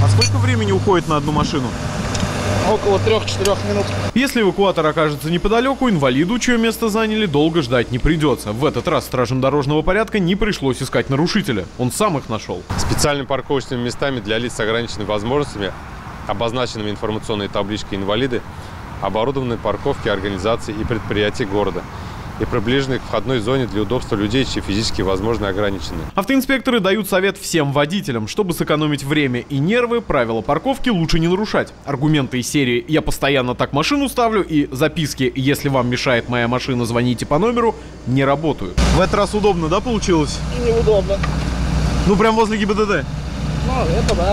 сколько времени уходит на одну машину? Около 3-4 минут. Если эвакуатор окажется неподалеку, инвалиду, чье место заняли, долго ждать не придется. В этот раз стражам дорожного порядка не пришлось искать нарушителя. Он сам их нашел. Специальными парковочными местами для лиц с ограниченными возможностями, обозначенными информационной табличкой «Инвалиды», оборудованы парковки организаций и предприятий города и приближены к входной зоне для удобства людей, чьи физические возможности ограничены. Автоинспекторы дают совет всем водителям. Чтобы сэкономить время и нервы, правила парковки лучше не нарушать. Аргументы из серии «я постоянно так машину ставлю» и записки «если вам мешает моя машина, звоните по номеру» не работают. В этот раз удобно, да, получилось? И неудобно. Ну, прям возле ГИБДД? Ну, это да.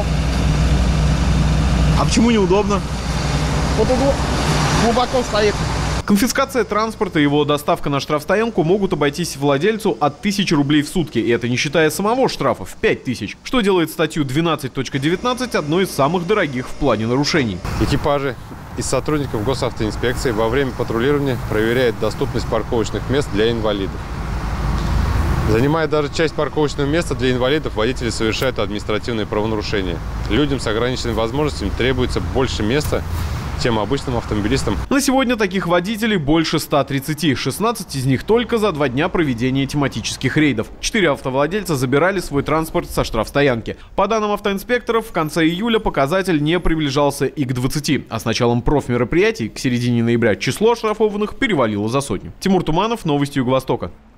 А почему неудобно? Вот угол глубоко стоит. Конфискация транспорта и его доставка на штрафстоянку могут обойтись владельцу от 1000 рублей в сутки. И это не считая самого штрафа в 5000, что делает статью 12.19 одной из самых дорогих в плане нарушений. Экипажи из сотрудников госавтоинспекции во время патрулирования проверяют доступность парковочных мест для инвалидов. Занимая даже часть парковочного места для инвалидов, водители совершают административные правонарушения. Людям с ограниченными возможностями требуется больше места, чем обычным автомобилистам. На сегодня таких водителей больше 130. 16 из них только за 2 дня проведения тематических рейдов. 4 автовладельца забирали свой транспорт со штрафстоянки. По данным автоинспекторов, в конце июля показатель не приближался и к 20. А с началом профмероприятий к середине ноября число оштрафованных перевалило за 100. Тимур Туманов, новости Юго-Востока.